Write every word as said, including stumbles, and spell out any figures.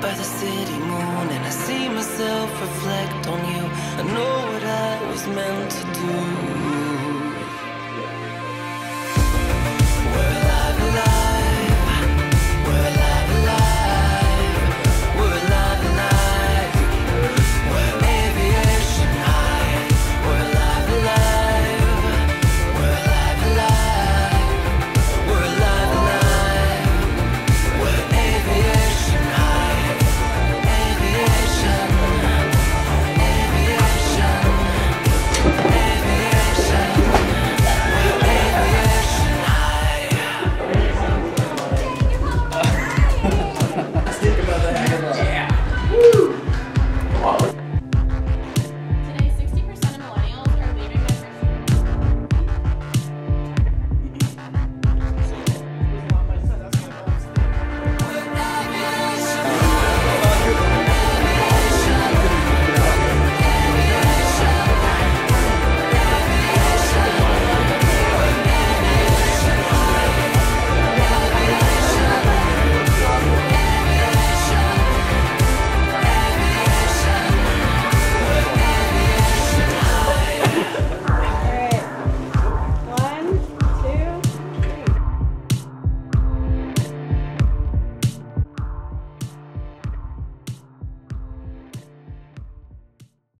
by the city moon, and I see myself reflect on you. I know what I was meant to do.